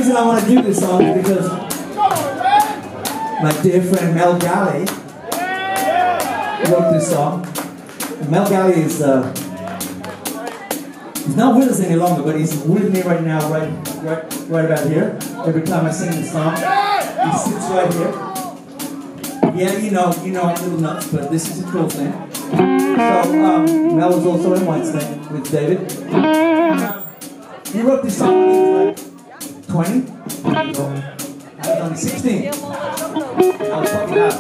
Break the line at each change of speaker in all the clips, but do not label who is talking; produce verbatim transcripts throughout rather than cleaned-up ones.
The reason I want to do this song is because my dear friend Mel Galley wrote this song. Mel Galley is uh, he's not with us any longer, but he's with me right now, right, right, right about here. Every time I sing this song, he sits right here. Yeah, you know, you know, I'm a little nuts, but this is a cool thing. So um, Mel was also in Whitesnane with David. He wrote this song when he was like twenty. I was only sixteen. I was fucking out.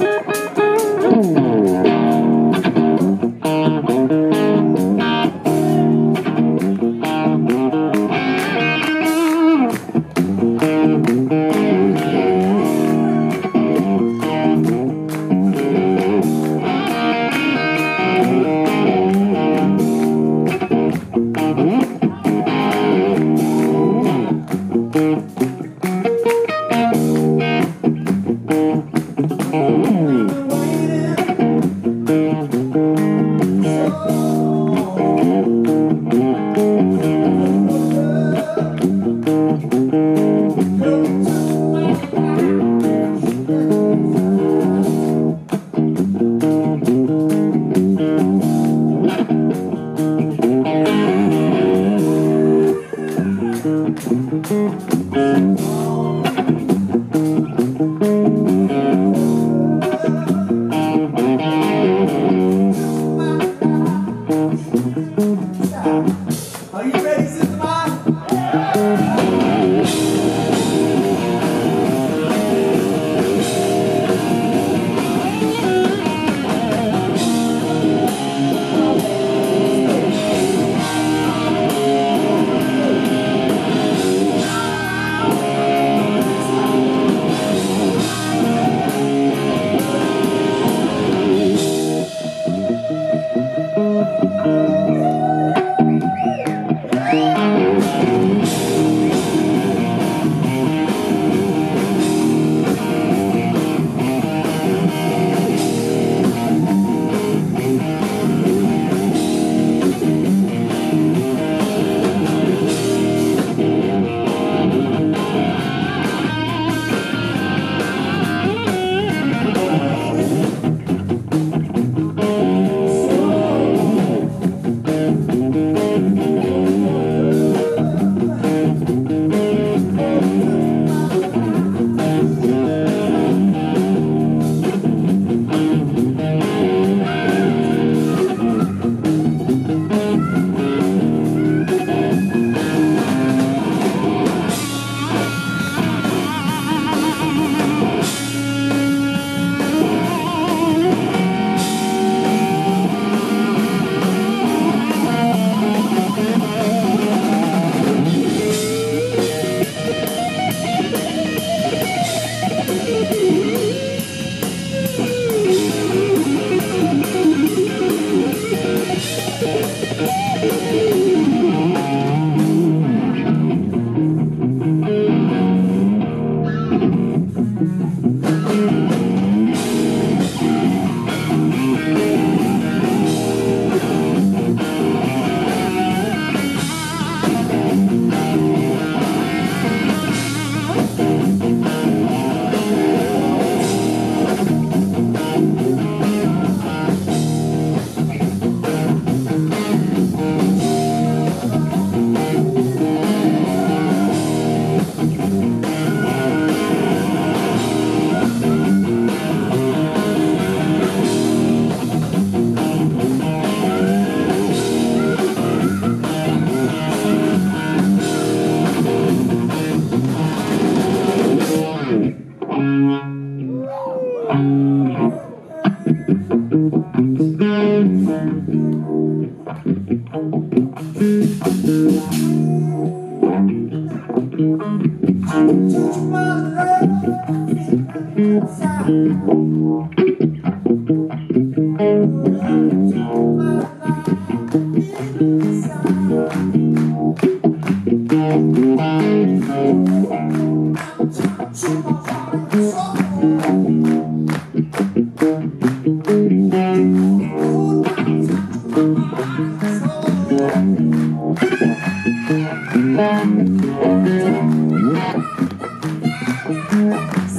Are you ready, Sister Ma?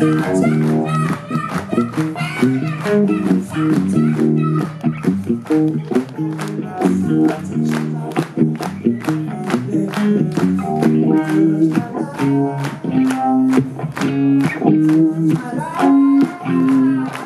I